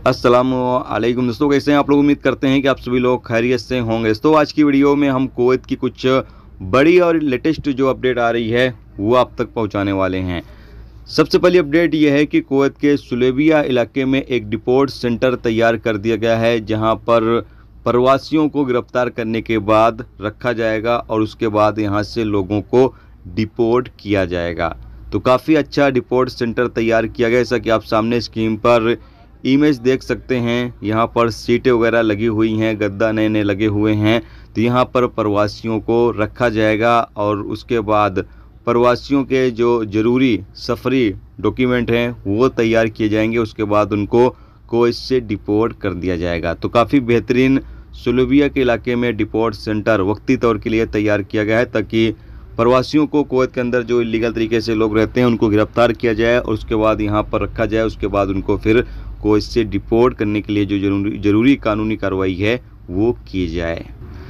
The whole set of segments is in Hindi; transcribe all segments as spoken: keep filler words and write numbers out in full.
अस्सलामुअलैकुम दोस्तों, कैसे हैं आप लोग। उम्मीद करते हैं कि आप सभी लोग खैरियत से होंगे। तो आज की वीडियो में हम कुवैत की कुछ बड़ी और लेटेस्ट जो अपडेट आ रही है वो आप तक पहुंचाने वाले हैं। सबसे पहली अपडेट यह है कि कुवैत के सुलेबिया इलाके में एक डिपोर्ट सेंटर तैयार कर दिया गया है, जहां पर प्रवासियों को गिरफ्तार करने के बाद रखा जाएगा और उसके बाद यहां से लोगों को डिपोर्ट किया जाएगा। तो काफ़ी अच्छा डिपोर्ट सेंटर तैयार किया गया, जैसा कि आप सामने स्क्रीन पर इमेज देख सकते हैं। यहाँ पर सीटें वगैरह लगी हुई हैं, गद्दा नए नए लगे हुए हैं। तो यहाँ पर प्रवासियों को रखा जाएगा और उसके बाद प्रवासियों के जो ज़रूरी सफरी डॉक्यूमेंट हैं वो तैयार किए जाएंगे। उसके बाद उनको कुवैत से डिपोर्ट कर दिया जाएगा। तो काफ़ी बेहतरीन सुलेबिया के इलाके में डिपोर्ट सेंटर वक्ती तौर के लिए तैयार किया गया है, ताकि प्रवासियों को कुवैत के अंदर जो इलीगल तरीके से लोग रहते हैं उनको गिरफ्तार किया जाए और उसके बाद यहाँ पर रखा जाए। उसके बाद उनको फिर कुवैत से डिपोर्ट करने के लिए जो जरूरी जरूरी कानूनी कार्रवाई है वो की जाए।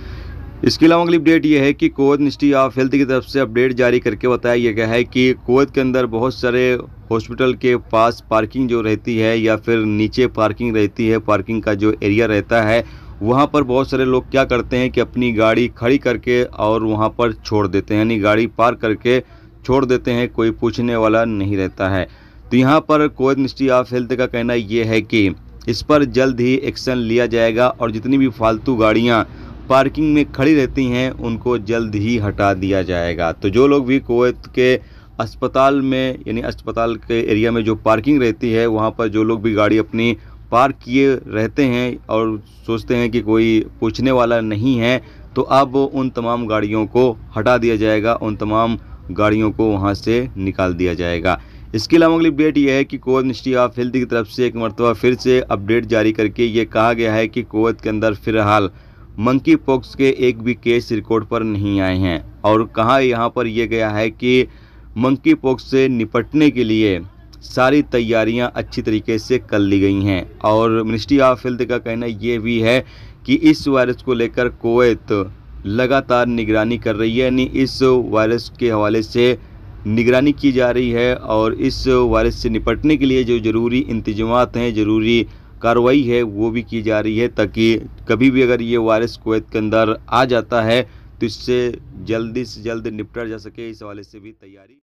इसके अलावा अगली अपडेट यह है कि कुवैत मिनिस्ट्री ऑफ हेल्थ की तरफ से अपडेट जारी करके बताया गया है कि कुवैत के अंदर बहुत सारे हॉस्पिटल के पास पार्किंग जो रहती है या फिर नीचे पार्किंग रहती है, पार्किंग का जो एरिया रहता है वहाँ पर बहुत सारे लोग क्या करते हैं कि अपनी गाड़ी खड़ी करके और वहाँ पर छोड़ देते हैं, यानी गाड़ी पार्क करके छोड़ देते हैं, कोई पूछने वाला नहीं रहता है। तो यहाँ पर कुवैत मिनिस्ट्री ऑफ हेल्थ का कहना ये है कि इस पर जल्द ही एक्शन लिया जाएगा और जितनी भी फालतू गाड़ियाँ पार्किंग में खड़ी रहती हैं उनको जल्द ही हटा दिया जाएगा। तो जो लोग भी कुवैत के अस्पताल में यानी अस्पताल के एरिया में जो पार्किंग रहती है वहाँ पर जो लोग भी गाड़ी अपनी पार्क किए रहते हैं और सोचते हैं कि कोई पूछने वाला नहीं है, तो अब उन तमाम गाड़ियों को हटा दिया जाएगा, उन तमाम गाड़ियों को वहाँ से निकाल दिया जाएगा। इसके अलावा अगली अपडेट यह है कि कुवैत मिनिस्ट्री ऑफ हेल्थ की तरफ से एक मरतबा फिर से अपडेट जारी करके ये कहा गया है कि कुवैत के अंदर फिलहाल मंकी पॉक्स के एक भी केस रिकॉर्ड पर नहीं आए हैं। और कहा यहाँ पर यह गया है कि मंकी पॉक्स से निपटने के लिए सारी तैयारियां अच्छी तरीके से कर ली गई हैं। और मिनिस्ट्री ऑफ हेल्थ का कहना यह भी है कि इस वायरस को लेकर कुवैत लगातार निगरानी कर रही है, यानी इस वायरस के हवाले से निगरानी की जा रही है और इस वायरस से निपटने के लिए जो ज़रूरी इंतजामात हैं, ज़रूरी कार्रवाई है वो भी की जा रही है, ताकि कभी भी अगर ये वायरस कुवैत के अंदर आ जाता है तो इससे जल्दी से जल्द निपटा जा सके। इस हवाले से भी तैयारी